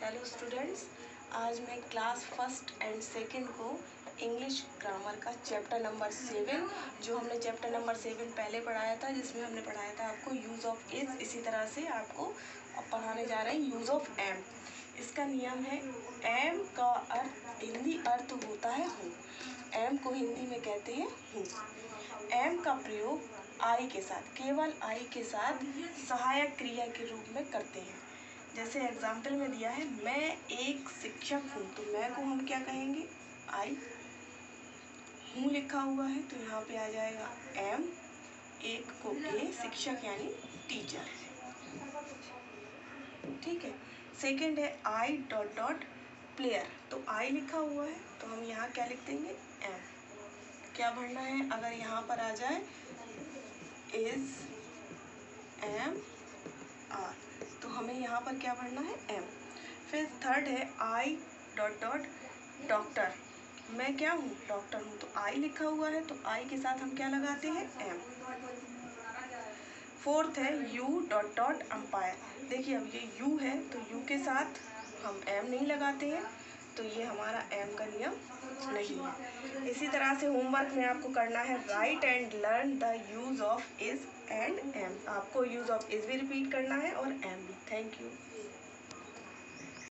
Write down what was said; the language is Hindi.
हेलो स्टूडेंट्स, आज मैं क्लास फर्स्ट एंड सेकंड को इंग्लिश ग्रामर का चैप्टर नंबर 7 जो हमने चैप्टर नंबर 7 पहले पढ़ाया था, जिसमें हमने पढ़ाया था आपको यूज़ ऑफ इज। इसी तरह से आपको अब पढ़ाने जा रहे हैं यूज़ ऑफ एम। इसका नियम है, एम का अर्थ हिंदी अर्थ होता है हूँ। एम को हिंदी में कहते हैं हूँ। एम का प्रयोग आई के साथ, केवल आई के साथ सहायक क्रिया के रूप में करते हैं। जैसे एग्जाम्पल में दिया है, मैं एक शिक्षक हूँ, तो मैं को हम क्या कहेंगे, आई। हूँ लिखा हुआ है तो यहाँ पे आ जाएगा एम, एक को ए, शिक्षक यानी टीचर। ठीक है। सेकंड है आई डॉट डॉट प्लेयर, तो आई लिखा हुआ है तो हम यहाँ क्या लिख देंगे, एम। क्या भरना है, अगर यहाँ पर आ जाए इज एम आर, तो हमें यहाँ पर क्या भरना है, एम। फिर थर्ड है आई डॉट डॉट डॉक्टर, मैं क्या हूँ, डॉक्टर हूँ, तो आई लिखा हुआ है तो आई के साथ हम क्या लगाते हैं, एम। फोर्थ है यू डॉट डॉट अंपायर, देखिए अब ये यू है तो यू के साथ हम एम नहीं लगाते हैं, तो ये हमारा एम का नियम नहीं है। इसी तरह से होमवर्क में आपको करना है, write and learn the use of is and am. आपको यूज ऑफ इज भी रिपीट करना है और एम भी। Thank you.